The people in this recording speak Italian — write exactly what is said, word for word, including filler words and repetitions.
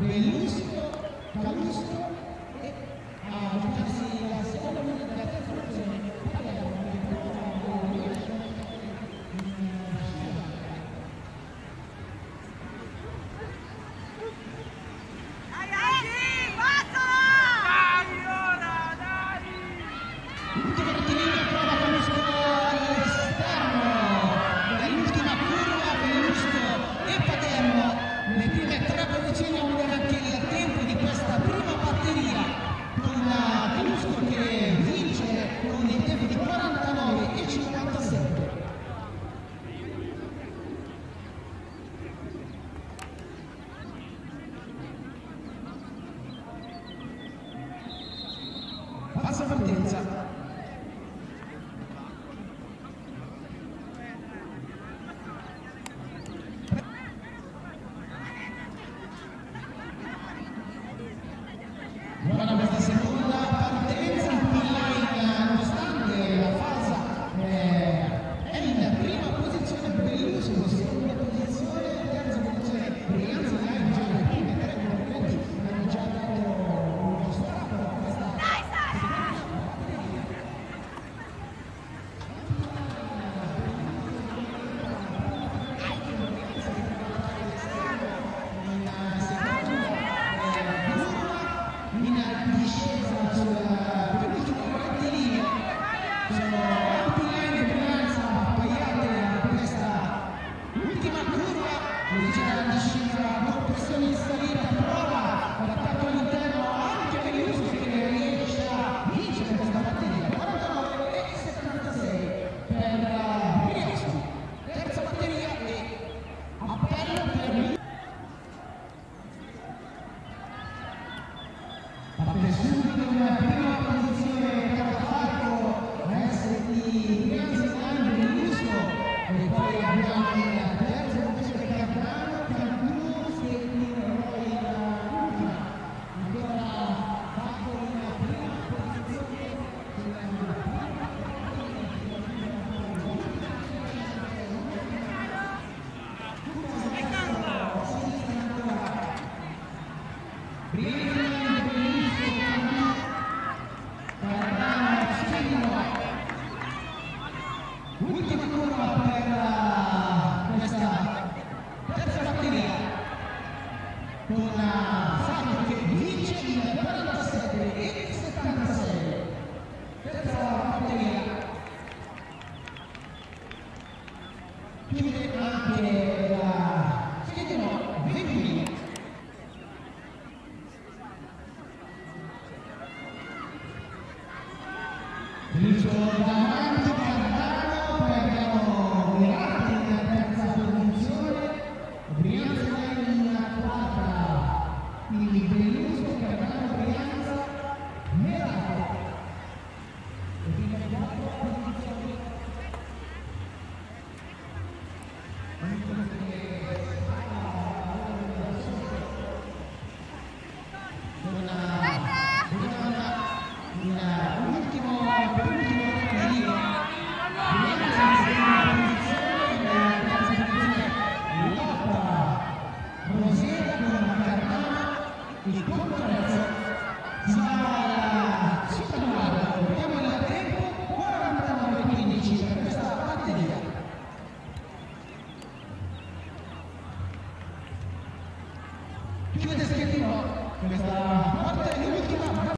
Bellusco, Calusco e a giocarsi la seconda minuta della terza frazione. L'ultima rettilinea prova Calusco all'esterno, nell'ultima curva Bellusco e Paterno, le prime tre posizioni a vedere anche il tempo di questa prima batteria, con Calusco che vince con il tempo di quarantanove e cinquantasette. Passa partenza. Buona questa seconda partenza, Pillain nonostante la falsa eh, è in prima posizione Bellusco, seconda posizione, terza posizione Brianza, in già le prime tre concorrenti hanno già dato uno strato a questa in discesa sulla penultima rettilinea. Sono Pillain e Brianza appaiate a questa ultima curva, velocità in discesa con pressione in salita, prova l'attacco all'interno anche Bellusco che riesce a vincere questa batteria, quarantanove e settantasei per Brianza. Terza batteria e appello per parte subito in prima posizione Carafalco, S di Brianza e Bellusco, e poi abbiamo in terza posizione Cardano, Cantuno, Stecchini, Roy in ultima. Ancora Falco in prima posizione ultima curva per questa terza batteria con Falco che vince in quarantasette e settantasei. Terza batteria chiude anche la schedino venti. Bellusco davanti, Cardano, poi abbiamo Verratti in terza posizione, Brianza in quarta, quindi Bellusco, Cardano, Brianza, Verratti. Le prime quattro posizioni. Il concorrenza sarà superata, vediamo il tempo quarantanove quindici per questa batteria. Chiude Schettino questa parte, l'ultima